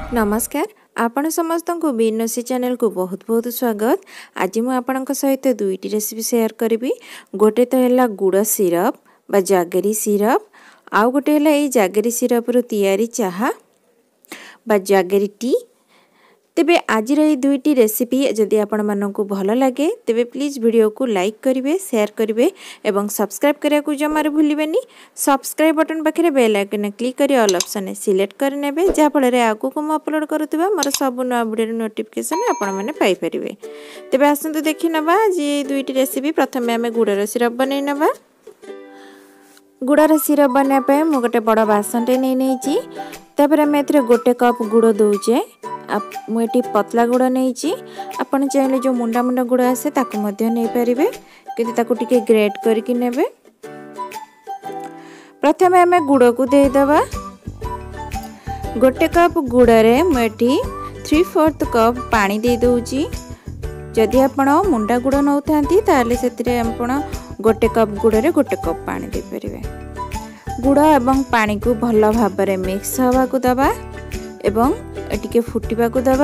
नमस्कार आपण समस्त को बीनोसी चैनल को बहुत बहुत स्वागत। आज मु आपणक सहित दुईटी रेसिपी शेयर करी। गोटे तो है गुड़ सिरप बा जागेरी सिरप, आउ गोटे है जागेरी सिरप रु तैयारी चाहा बा जागेरी टी। तेबे आज ये दुईटी रेसिपी जदि आपण मानक भल लगे तेबे प्लीज वीडियो को लाइक करेंगे, शेयर करेंगे एवं सब्सक्राइब करने को जमार भूलिबेनी। सब्सक्राइब बटन पाखे बेल आइकन क्लिक करी ऑल ऑप्शन सिलेक्ट करने जहाँफल आगू को मुझे अपलोड करुवा मोर सब नुआ वीडियो नोटिफिकेशन आपण मैंने पाइपर। तेबे आसतु देखि नबा जे दुईटी रेसिपी। प्रथम आम गुड़र सिरप बनै नबा। गुड़र सिरप बनापे मु गोटे बड़ बासनटे नहीं तापर आम ए गोटे कप गुड़ दौचे। मुझे पतला गुड़ नहीं, आपन चाहिए जो मुंडा मुंडा गुड़ आसे ताकू नहीं पारे कि ग्रेट करके नेबे। प्रथम आम गुड़ को देदेबा। गोटे कप गुड़े मुझे 3/4 कप पानी दे दूची। जदि आपण मुंडा गुड़ नौ था गोटे कप गुड़े गोटे कप पानी दे पारे। गुड़ एवं पानी को भल भाव मिक्स हवा को दबा एवं टिके फुटिबा को दबा।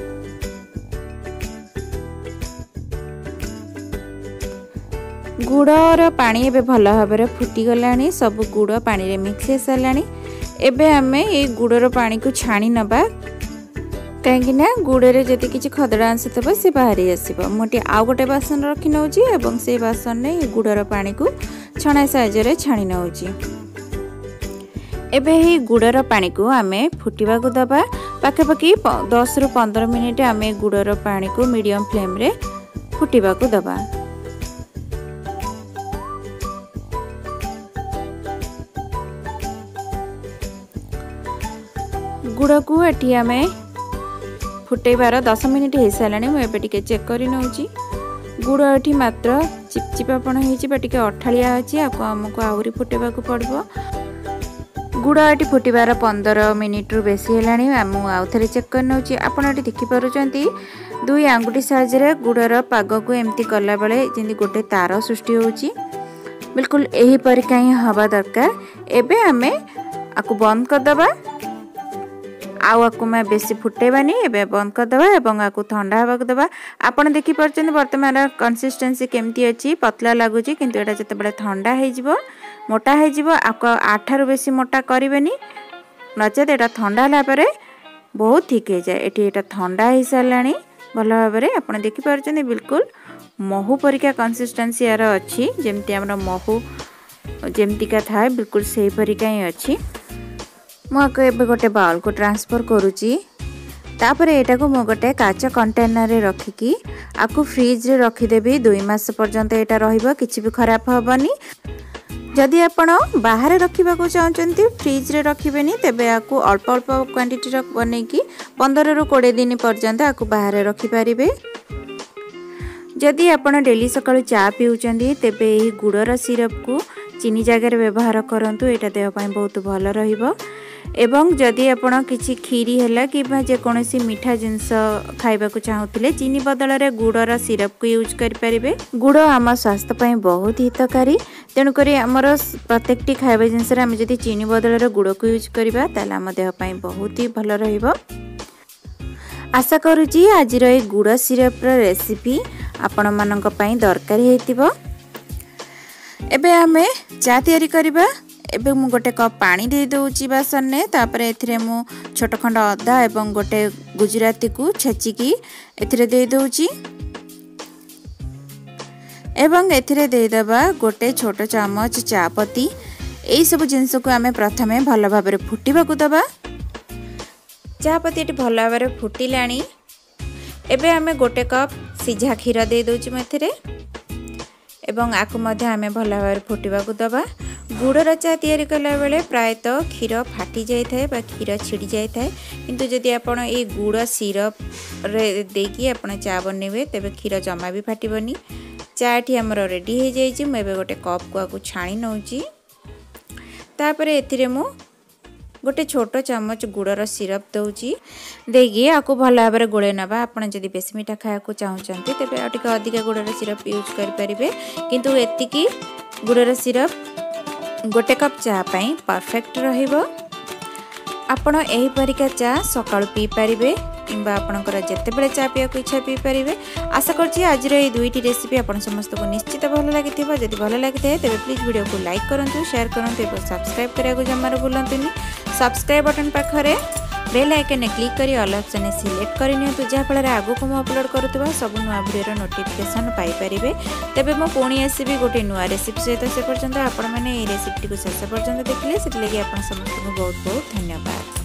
गुड़ और पानी एबे भल भाव फुटी गलानी, सब गुड़ पानी रे मिक्स हो सारानी। एबे आमे ए गुड़र पानी को छाणी नबा कहीं गुड़े जदि किसी खदड़ा अंश थब से बाहरी आसब। मुझे आउ गोटे बासन रखी नौची एवं से बासन में गुड़र पानी को छणा साहाय्य छाणी नौची। एबे ही गुड़र पानी को आमे फुटिबा को दबा। पाखापाखि 10 रु 15 मिनिट आमे गुड़र पानी को मीडियम फ्लेम रे फुटिबा को दबा। गुड़ को एठी आमे फुटेबार 10 मिनिट हो सारानी। मुझे टिके चेक कर नौची। गुड़ एठी मात्र चिपचिपापण होती अठाड़िया अच्छी आमको आहरी फुटेबा को पड़ो। गुड़ ये फुटबार 15 मिनिट रु बेसी है। आउ थे चेक कर नौची। आपड़ देखिपुंट 2 आंगुठी साहाय्य गुड़र पाग को एमती कला बेले जमी गोटे तार सृष्टि होची। बिल्कुल यही परिका ही हवा दरकार। एबे आमे आकु बंद करदबा। आकु मैं बेसी फुटेबानी एबे बंद करदबा एवं आकु ठंडा हवा दबा। आपन देखि परछन वर्तमान कंसिस्टेंसी केमती अछि, पतला लागुची किंतु एटा जतबेले ठंडा हे जिवो मोटा हे जिवो आकु 8 रु बेसी मोटा करिवेनी, नचेत एटा ठंडा होला परे बहुत ठीक हे जाय। एटी एटा ठंडा हे सारलानी भल भाबरे। आपन देखि परछन बिल्कुल महू परिका कंसिस्टेंसी यार अछि, जेमती हमर महू जेमती का थाए बिल्कुल सेही परिका ही अछि। मुझे एबे गोटे बाउल को ट्रांसफर करुची। तापर एटा को मु गोटे काच कंटेनर रे रखिकी आकु फ्रिज रे रखिदेबी। 2 मास पर्यंत एटा रहिबो, किछि भी खराब हबनी। जदि आपण बाहर रखिबा को चाहचंती फ्रिज रे रखिबेनी तेबे आकु अल्प अल्प क्वांटिटी रे बनेकी 15 रु 20 दिन पर्यंत आकु बाहर रखि पारिबे। जदि आपण डेली सकाळु चा पिउचंदी तेबे एही गुड़र सिरप को चीनी जगह व्यवहार करंतु, एटा देह पई बहुत भल रहिबो। एवं जदि आपण किछि खीरी हैला कि जेकोसी मीठा जिनस खाइबा को चाहूले चीनी बदल रे गुड़र सिरप को यूज कर पारिबे। गुड़ आम स्वास्थ्य पई बहुत हितकारी, तेणुक आमर प्रत्येकटी खाइबा जिनस आम जदि चीनी बदल रे गुड़ को यूज करबा ताले आम देह पई बहुत ही भल रहिबो। आशा करूची आज रे गुड़ सिरप र रेसिपी आपण मानक पई दरकार हेतिबो। एबे आमे चा तैयारी करबा। एबे मु गोटे कप पानी दे दूची बासन ने। तापर एथिरे मु छोट खंड अदा एवं गोटे गुजराती को छेचिकी एथिरे दे दूची एवं एथिरे दे दबा गोटे छोट चमच चापत्ती। एई सब जिंस को आमे प्रथमे भल भाबरे फुटिबा को दबा। चापत्ती एटी भल भाबरे फुटिलानी। एबे आमे गोटे कप सिझा क्षीर दे दूची मेथिरे एवं आकु मध्य आमे भल भाबरे फुटिबा को दबा। गुड़र चा तैयारी कला बेले प्रायतः क्षीर फाटी जाए बा क्षीर छिड़ी जाए, किंतु जदि आपण ए गुड़ सिरप रे देकी आपण चा बनइबे तेबे क्षीर जमा भी फाटिबनी। चा एठी हमर रेडी हो जाइछि। मु एबे गोटे कप को आकु छाणी नउची। तापर एथिरे मु गोटे छोट चमच गुड़र सिरप दउची देगी आकु भल भाबरे गोळे नबा। आपण जदि बेसी मीठा खाया को चाहउचंती तेबे अटिका अधिक गुड़र सिरप यूज कर परिबे, किंतु एतिकी गुड़र सिरप गोटे कप चा परफेक्ट रहिबो। आपण एही परिका चा सकाळु पी पारिबे किंबा आपणकर जेतेबेले चा पिया को इच्छा पी पारिबे। आशा करछि आज ए दुईटी रेसिपी आपण समस्त को निश्चित भल लागिथिबो। जदि भल लागिथे तेबे प्लीज वीडियो को लाइक करंतु, शेयर करंतु एवं सब्सक्राइब करिया को जमार भूलंतुनी। सब्सक्राइब बटन पाखरे बेल आइकन क्लिक करी ऑल ऑप्शन सिलेक्ट करि नियंतु, जहा फल आगु को मु अपलोड करूतबा सब नुआ वीडियो नोटिफिकेशन पाई परिबे। तेबे मो पुणी आसीबी गोटे नुआ रेसिपी सहित। से पर्यंत आपण माने ए रेसिपी को शेष पर्यंत देखले सेति लागि आपण समस्त को बहुत बहुत धन्यवाद।